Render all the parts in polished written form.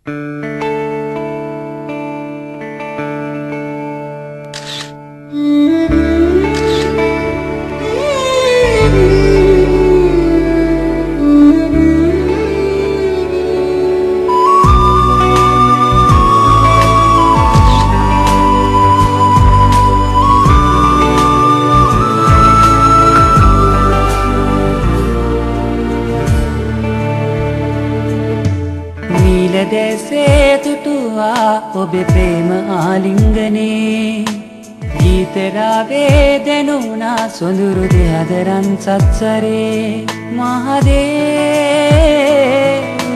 දැසේ තුටුවා ඔබේ ප්‍රේම ආලිංගනේ ගීතරාවේ දැනුණා සොඳුරු දෙහදරන් සත්සරේ මහදේ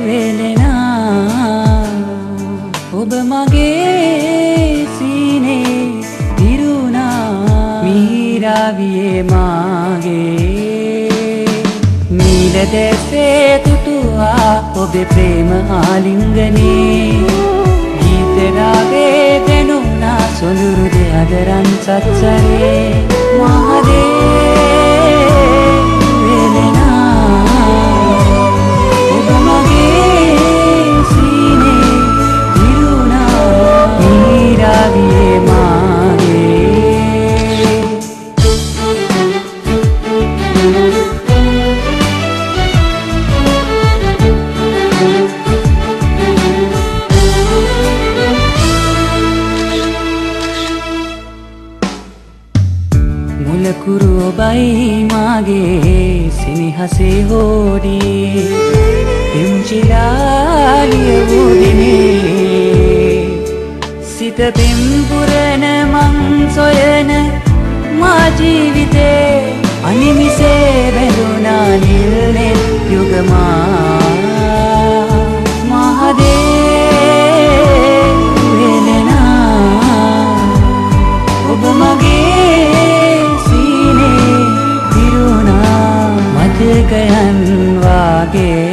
වෙලෙනා ඔබ මගේ සීනේ දිරුණා මීරාවියේ මාගේ නීල දැසේ තුටුවා ඔබේ ප්‍රේම ආලිංගනේ ගීතරාවේ දැනුණා සොඳුරු දෙහදරන් සත්සරේ මහදේ වෙලෙනා ඔබ මගේ සීනේ දිරුණා මීරාවියේ මාගේ මුලකුරු ඔබයි මාගේ සිනහසේ හෝඩියේ පෙම්චිලාලිය වූ දිනේ සිත පෙම්පුරන මං සොයන මා ජීවිතේ අනිමිසේ බැඳුනා නිල්නෙත් යුගමා මහදේ වෙලෙනා ඔබ මගේ සීනේ දිරුණා මතකයන් වාගේ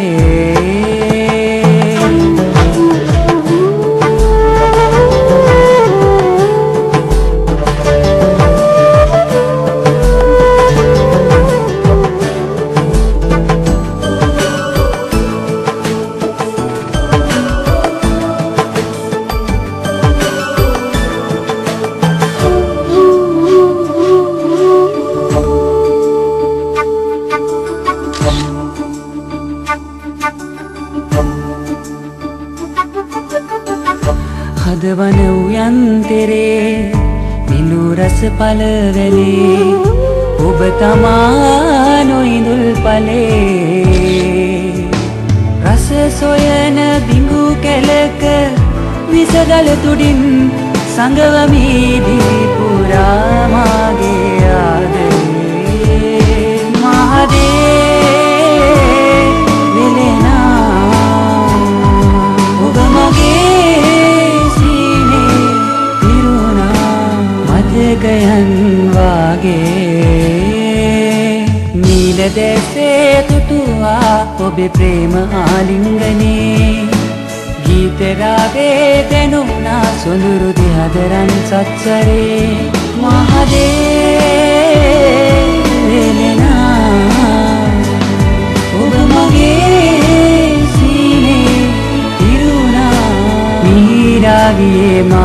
හදවන උයන්තරේ මිලු රස පලවැලේ ඔබ තමා නොඉඳුල් පලේ රස සොයන බිඟු කැලක විසදල තුඩින් සඟවමී දිවිපුරා මාගේ ආදරේ මහදේ වෙලෙනා ඔබ මගේ මතකයන් වාගේ නීල දැසේ තුටුවා ඔබේ ප්‍රේම ආලිංගනේ ගීතරාවේ දැනුණා සොඳුරු දෙහදරන් සත්සරේ මහදේ වෙලෙනා ඔබ මගේ සීනේ දිරුණා මීරාවියේ